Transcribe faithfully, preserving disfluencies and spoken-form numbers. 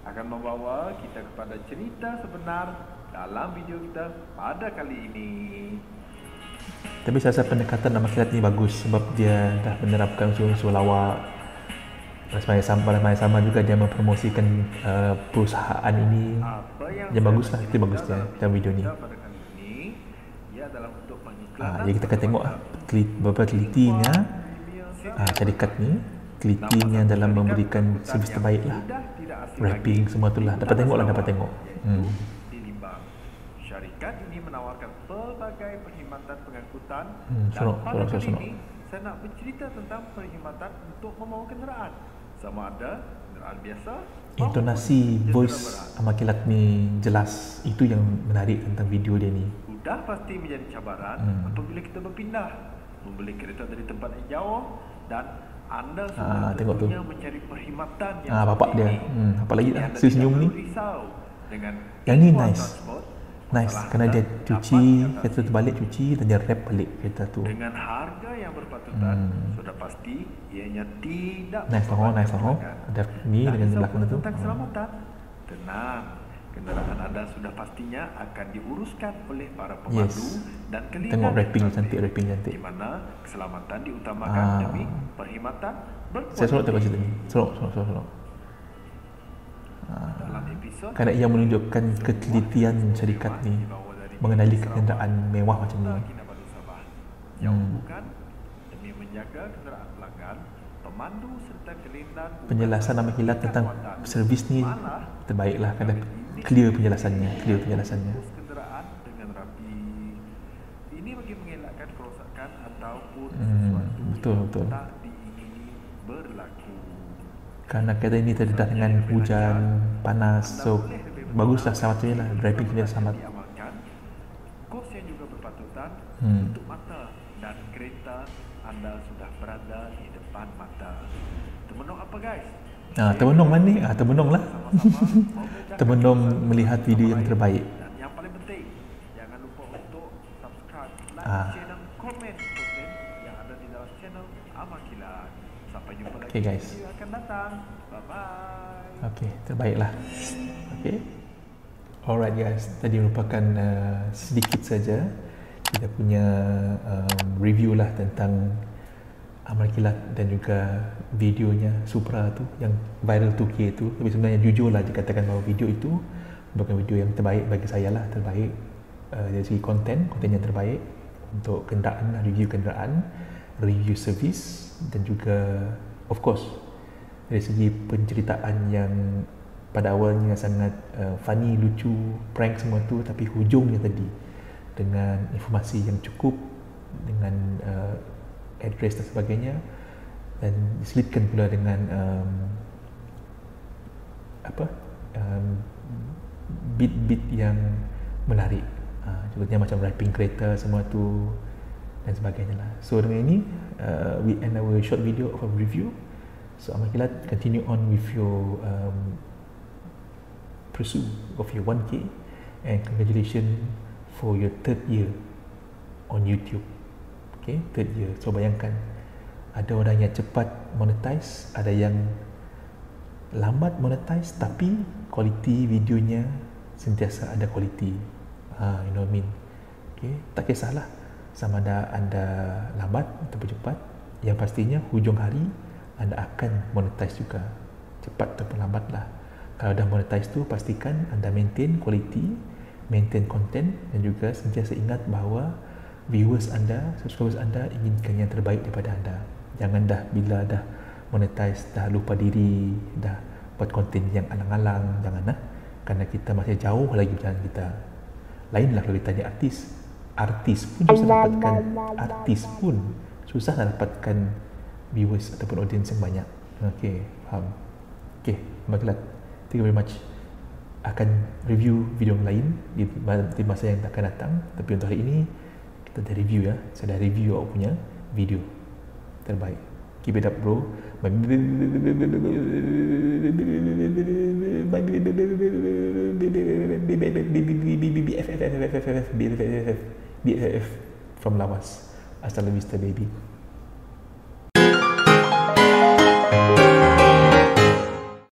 akan membawa kita kepada cerita sebenar dalam video kita pada kali ini. Tapi saya rasa pendekatan Amal Kilat ni bagus sebab dia dah menerapkan unsur-unsur lawak. Sama sama sama juga dia mempromosikan uh, perusahaan ini. Yang baguslah, itu bagusnya dalam video ni. Pada kali ini ia adalah untuk Ah, pengiklanan. jadi kita akan tengok ah, telit, berapa telitinya ah, syarikat ni, telitinya dalam memberikan servis terbaik lah. Wrapping semua tu lah. Dapat tengok lah, dapat tengok. Hmm. Dilimbang. Syarikat ini menawarkan pelbagai perkhidmatan pengangkutan Hmm, dan sonok, pada sonok, kali sonok. ini saya nak bercerita tentang perkhidmatan untuk membawa kenderaan. Sama ada kenderaan biasa, Intonasi voice Amal Kilat ni jelas. Itu yang menarik tentang video dia ni. sudah pasti menjadi cabaran Hmm. apabila kita berpindah membeli kereta dari tempat yang jauh dan anda Ah, sudah tengok tu. tentunya mencari perkhidmatan yang Ah, bapak seperti dia. ini. Hmm, apa lagi Kini dah? anda Senyum tidak ni. perlu risau dengan Yang ni One nice. Transport. Nice, Masalah kerana anda dia dapat cuci diatasi kereta terbalik, cuci dan dia wrap balik kereta tu. dengan harga yang berpatutan. Hmm. Sudah pasti ianya tidak Nice lah, oh, memperbanyak nice lah. oh. pelanggan. Ada ni Dan dengan risau belakang tu. tentang Hmm. keselamatan, tenang. Kenderaan anda sudah pastinya akan diuruskan oleh para pemandu Yes. dan kelihatan Tengok wrapping cantik, cantik, wrapping cantik. di mana keselamatan diutamakan Ah. demi perkhidmatan berkualiti. Saya sorok tengok cerita ni. Sorok, sorok, sorok, sorok. Dalam episod Kerana ia menunjukkan ketelitian syarikat ni mengenali kenderaan mewah macam ni. Kinabalu Sabah. Jauh Hmm. bukan demi menjaga kenderaan pelanggan, pemandu serta kelindan Penjelasan Amal Kilat tentang servis ni terbaiklah kerana clear penjelasannya, clear penjelasannya. urus kenderaan dengan rapi. Ini bagi mengelakkan kerosakan ataupun Hmm, sesuatu betul, betul. tak diingini berlaku. Kerana kereta ini terdedah dengan hujan, panas, so baguslah selamatnya lah, driving kena selamat. Diamalkan, kos yang juga berpatutan Hmm. untuk mata dan kereta anda sudah berada di depan mata. Termenung apa guys? Ah, termenung mana ni? Ah, termenung lah. Sama-sama memecahkan Termenung kesan melihat video yang sama terbaik. lain. Dan yang paling penting, jangan lupa untuk subscribe, like, Ah. share dan komen konten yang ada di dalam channel Amal Kilat. Sampai jumpa lagi Okay, guys. di video akan datang. Bye bye. Okey, terbaiklah. Okey. Alright guys, tadi merupakan uh, sedikit saja kita punya um, review lah tentang Amal Kilat dan juga videonya Supra tu yang viral two K tu. Tapi sebenarnya jujurlah dikatakan bahawa video itu bukan video yang terbaik bagi saya lah, terbaik uh, dari segi konten, konten yang terbaik untuk kenderaan, review kenderaan, review servis dan juga of course dari segi penceritaan yang pada awalnya sangat uh, funny, lucu, prank semua tu, tapi hujungnya tadi dengan informasi yang cukup, dengan uh, address dan sebagainya, dan diselipkan pula dengan um, apa um, bit-bit yang menarik, uh, contohnya macam wrapping kereta semua tu dan sebagainya lah. So dengan ini uh, we end our short video of a review. So Amal Kilat, continue on with your um, pursuit of your one K, and congratulations for your third year on YouTube. Okay, third year. So bayangkan, ada orang yang cepat monetize, ada yang lambat monetize, tapi kualiti videonya sentiasa ada kualiti. Ha, you know what I mean? Okay, tak kisahlah sama ada anda lambat ataupun cepat, yang pastinya hujung hari anda akan monetize juga, cepat ataupun lambat lah. Kalau dah monetize tu, pastikan anda maintain kualiti, maintain konten, dan juga sentiasa ingat bahawa viewers anda, subscribers anda inginkan yang terbaik daripada anda. Jangan dah bila dah monetize, dah lupa diri, dah buat konten yang alang-alang, jangan lah. Kerana kita masih jauh lagi perjalanan kita. Lainlah kalau kita ni artis. Artis pun susah dapatkan, artis pun susah nak dapatkan viewers ataupun audience yang banyak. Okay, faham. Okay, Amal Kilat, thank you very much. Akan review video yang lain di, di masa yang akan datang. Tapi untuk hari ini kita dah review ya. Saya dah review awak punya video terbaik. Keep it up bro. B F F from Lawas. Hasta la vista baby.